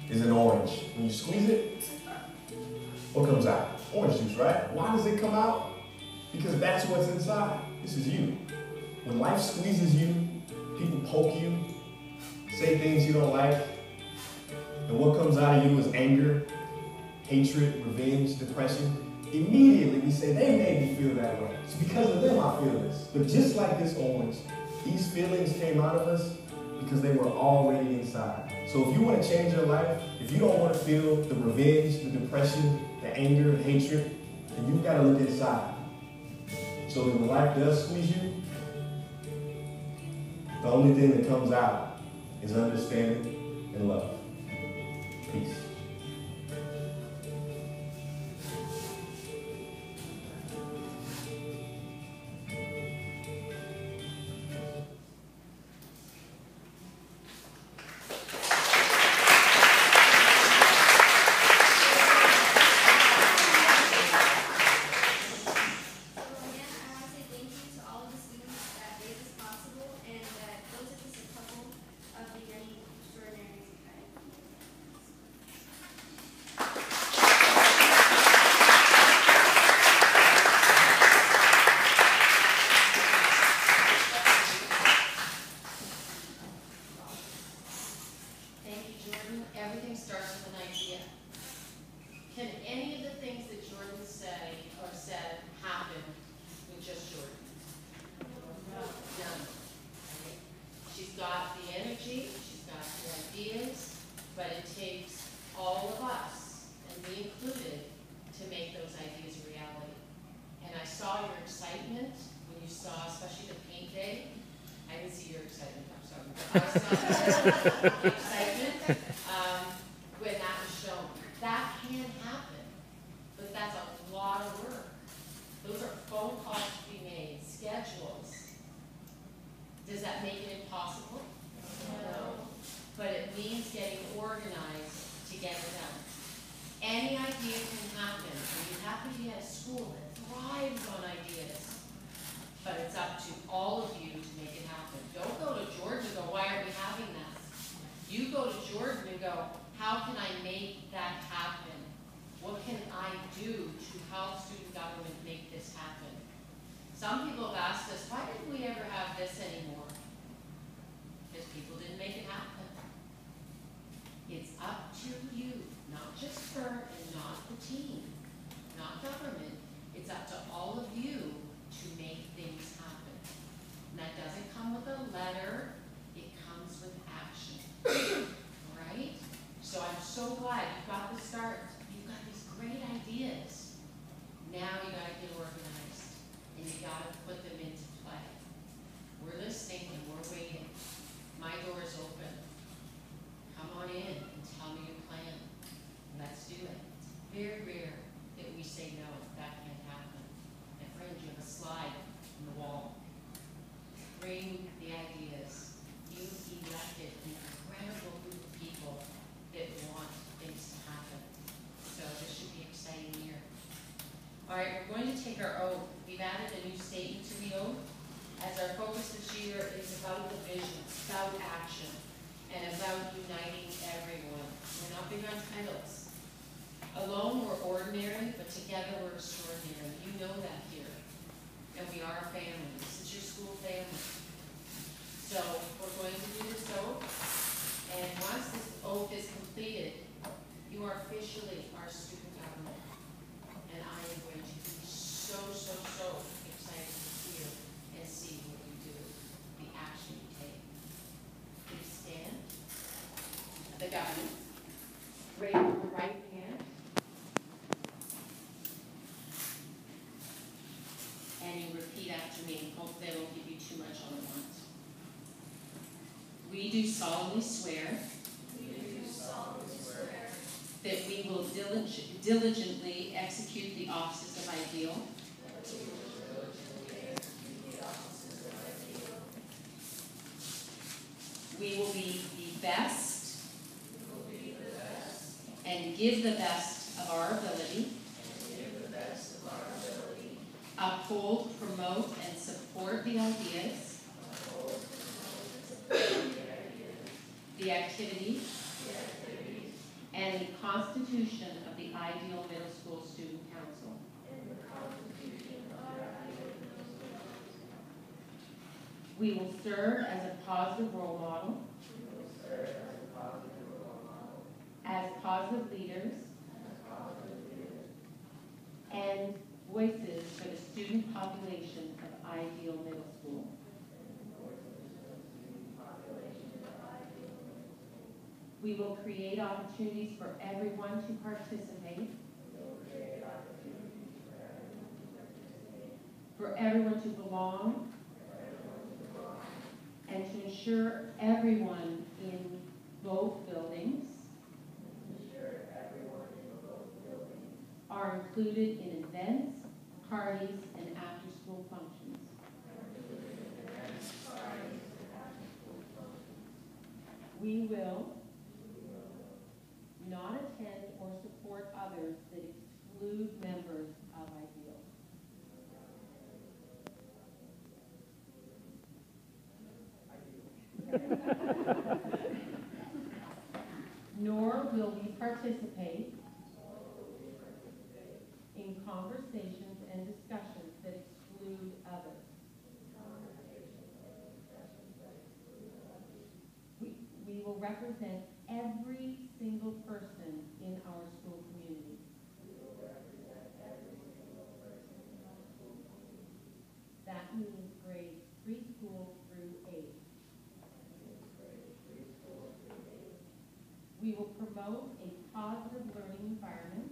is an orange. When you squeeze it, what comes out? Orange juice, right? Why does it come out? Because that's what's inside. This is you. When life squeezes you, people poke you, say things you don't like, and what comes out of you is anger, hatred, revenge, depression. Immediately we say, they made me feel that way. It's because of them I feel this. But just like this orange, these feelings came out of us because they were already inside. So if you want to change your life, if you don't want to feel the revenge, the depression, the anger, the hatred, then you've got to look inside. So that when life does squeeze you, the only thing that comes out is understanding and love. Peace. When that was shown. That can happen, but that's a lot of work. Those are phone calls to be made, schedules. Does that make it impossible? No. But it means getting organized to get it done. Any idea can happen, and you happen to be at a school that thrives on ideas. But it's up to all of you to make it happen. Don't go to George and go, why aren't we having that? You go to Jordan and go, how can I make that happen? What can I do to help student government make this happen? Some people have asked us, why didn't we ever have this anymore? Because people didn't make it happen. It's up to you, not just her and not the team, not government. It's up to all of you to make things happen. And that doesn't come with a letter, it comes with action. All right? So I'm so glad you've got the start. You've got these great ideas. Now you got to get organized and you got to put them into play. We're listening and we're waiting. My door is open. Come on in and tell me your plan. Let's do it. It's very rare that we say no, that can't happen. And friend, you have a slide on the wall. Bring the ideas. You elected an incredible group of people that want things to happen. So this should be an exciting year. All right, we're going to take our oath. We've added a new statement to the oath, as our focus this year is about the vision, about action, and about uniting everyone. We're not big on titles. Alone we're ordinary, but together we're extraordinary. You know that here. And we are a family. This is your school family. So we're going to do this oath, and once this oath is completed, you are officially our student government. And I am going to be so excited to hear and see what you do, the action you take. Please stand. The government. Raise your right hand. And you repeat after me. Hopefully I won't give you too much all at once. We do solemnly swear that we will diligently execute the offices of ideal we will be the best and give the best of our ability, uphold, promote, and support the ideas, the activities, Constitution of the Ideal Middle School Student Council. We will serve as a positive role model, as positive leaders, and voices for the student population of Ideal Middle School. We will create opportunities for everyone to participate, for everyone to belong, and to ensure everyone in both buildings are included in events, parties, and after-school functions. We will not attend or support others that exclude members of Ideal. Nor will we participate in conversations and discussions that exclude others. We will represent every single person in our school community. That means grades preschool through 8. We will promote a positive learning environment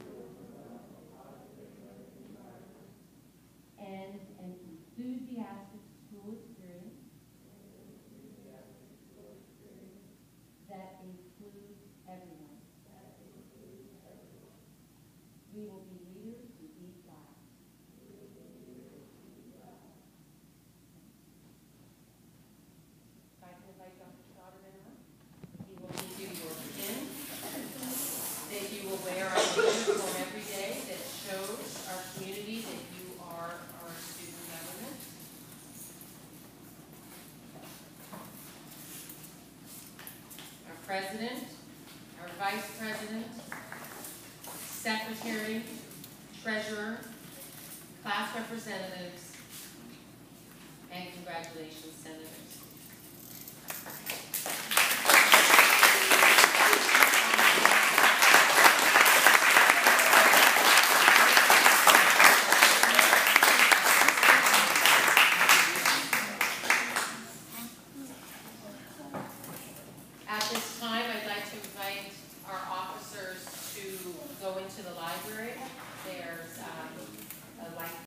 and an enthusiastic school experience that includes everyone. We will be leaders who lead class. If I can invite Dr. Stoddard in now, he will give you your pin that you will wear our uniform every day that shows our community that you are our student government. Our president, our vice president, secretary, treasurer, class representatives, and congratulations, senators. At this time, I'd like to invite our officers to go into the library. They are